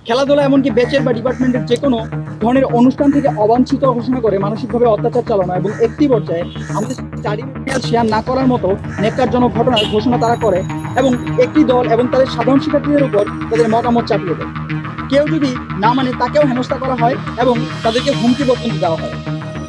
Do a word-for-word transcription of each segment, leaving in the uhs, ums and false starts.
খেলাধুলা এমনকি ব্যাচের বা ডিপার্টমেন্টের যে কোনো ধরনের অনুষ্ঠান থেকে অবাঞ্ছিত ঘোষণা করে মানসিকভাবে অত্যাচার চালানো এবং একটি পর্যায়ে আমাদের চারিদিকে শেয়ার না করার মতো ন্যাক্কারজনক ঘটনার ঘোষণা তারা করে এবং একটি দল এবং তাদের সাধারণ শিক্ষার্থীদের উপর তাদের মতামত চাপিয়ে দেয়। কেউ যদি না মানে তাকেও হেনস্থা করা হয় এবং তাদেরকে হুমকি পর্যন্ত দেওয়া হয়।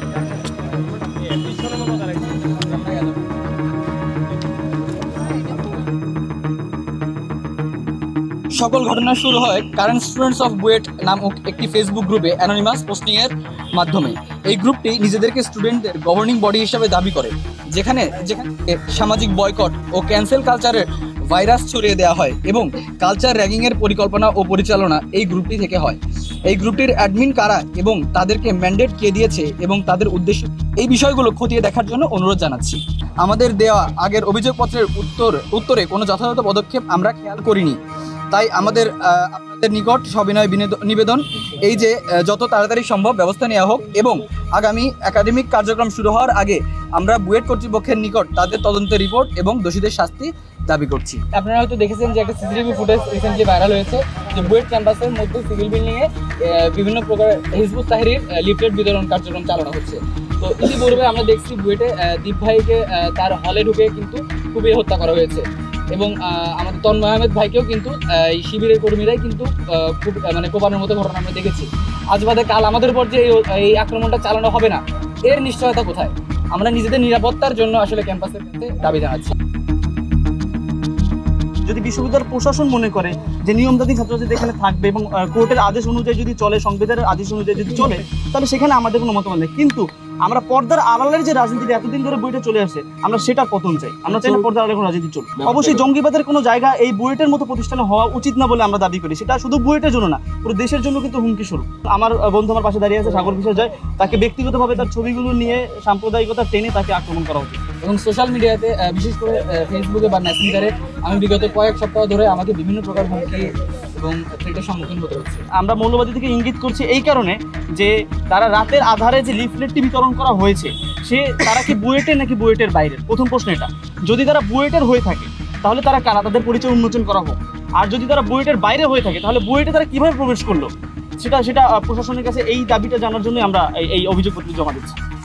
সকল ঘটনা শুরু হয় কারেন্ট স্টুডেন্টস অফ বুয়েট নামক একটি ফেসবুক গ্রুপে অ্যানোনিমাস পোস্টিংয়ের মাধ্যমে। এই গ্রুপটি নিজেদেরকে স্টুডেন্টদের গভর্নিং বডি হিসাবে দাবি করে, যেখানে যেখানে সামাজিক বয়কট ও ক্যান্সেল কালচারের ভাইরাস ছড়িয়ে দেওয়া হয় এবং কালচার র্যাগিংয়ের পরিকল্পনা ও পরিচালনা এই গ্রুপটি থেকে হয়। এই গ্রুপটির অ্যাডমিন কারা এবং তাদেরকে ম্যান্ডেট কে দিয়েছে এবং তাদের উদ্দেশ্য, এই বিষয়গুলো খতিয়ে দেখার জন্য অনুরোধ জানাচ্ছি। আমাদের দেওয়া আগের অভিযোগপত্রের উত্তর উত্তরে কোনো যথাযথ পদক্ষেপ আমরা খেয়াল করিনি, তাই আমাদের আপনাদের নিকট সবিনয় নিবেদন এই যে যত তাড়াতাড়ি সম্ভব ব্যবস্থা নেওয়া হোক এবং আগামী একাডেমিক কার্যক্রম শুরু হওয়ার আগে আমরা বুয়েট কর্তৃপক্ষের নিকট তাদের তদন্তের রিপোর্ট এবং দোষীদের শাস্তি দাবি করছি। আপনারা হয়তো দেখেছেন যে একটা সিসিটিভি ফুটেজ রিসেন্টলি ভাইরাল হয়েছে যে বুয়েট ক্যাম্পাসের মধ্যে সিভিল বিল্ডিংয়ে বিভিন্ন প্রকার হিজবুত তাহরির লিফলেট বিতরণ কার্যক্রম চালানো হচ্ছে। তো ইতিপূর্বে আমরা দেখছি বুয়েটে দীপ ভাইকে তার হলে ঢুকে কিন্তু খুবই হত্যা করা হয়েছে এবং আমাদের তন্ময় আহমেদ ভাইকেও কিন্তু এই শিবিরের কর্মীরাই কিন্তু খুব মানে কোপানোর মতো ঘটনা আমরা দেখেছি। আজ বাদে কাল আমাদের উপর যে এই আক্রমণটা চালানো হবে না, এর নিশ্চয়তা কোথায়? আমরা নিজেদের নিরাপত্তার জন্য আসলে ক্যাম্পাসের কাছে দাবি জানাচ্ছি। যদি বিশ্ববিদ্যালয় প্রশাসন মনে করে যে নিয়মতান্ত্রিক ছাত্রছাত্রীদের এখানে থাকবে এবং কোর্টের আদেশ অনুযায়ী যদি চলে, সংবিধানের আদেশ অনুযায়ী যদি চলে, তাহলে সেখানে আমাদের কোনো মতামত নেই। কিন্তু আমরা পর্দার আড়ালের যে রাজনীতিটা এতদিন ধরে বুয়েটে চলে আসে, আমরা সেটা পতন চাই। আমরা চাই না পর্দার আড়ালে কোনো রাজনীতি চলবে। অবশ্যই জঙ্গিবাদের কোনো জায়গা এই বুয়েটের মতো প্রতিষ্ঠানে হওয়া উচিত না বলে আমরা দাবি করি। সেটা শুধু বুয়েটের জন্য না, পুরো দেশের জন্য কিন্তু হুমকি স্বরূপ। আমার বন্ধু আমার পাশে দাঁড়িয়ে আছে, সাগর কিশোর জয়, তাকে ব্যক্তিগতভাবে তার ছবিগুলো নিয়ে সাম্প্রদায়িকতা টেনে তাকে আক্রমণ করা উচিত। এবং সোশ্যাল মিডিয়াতে বিশেষ করে ফেসবুকে বা মেসেঞ্জারে আমি বিগত কয়েক সপ্তাহ ধরে আমাকে বিভিন্ন প্রকার হুমকি এবং থ্রেটের সম্মুখীন হতে হচ্ছে। আমরা মৌলবাদী থেকে ইঙ্গিত করছি এই কারণে যে তারা রাতের আধারে যে লিফলেটটি বিতরণ করা হয়েছে, সে তারা কি বুয়েটের নাকি বুয়েটের বাইরের? প্রথম প্রশ্ন এটা। যদি তারা বুয়েটের হয়ে থাকে তাহলে তারা কারা, তাদের পরিচয় উন্মোচন করা হোক। আর যদি তারা বুয়েটের বাইরে হয়ে থাকে তাহলে বুয়েটে তারা কিভাবে প্রবেশ করলো, সেটা সেটা প্রশাসনের কাছে এই দাবিটা জানার জন্য আমরা এই অভিযোগপত্র জমা দিচ্ছি।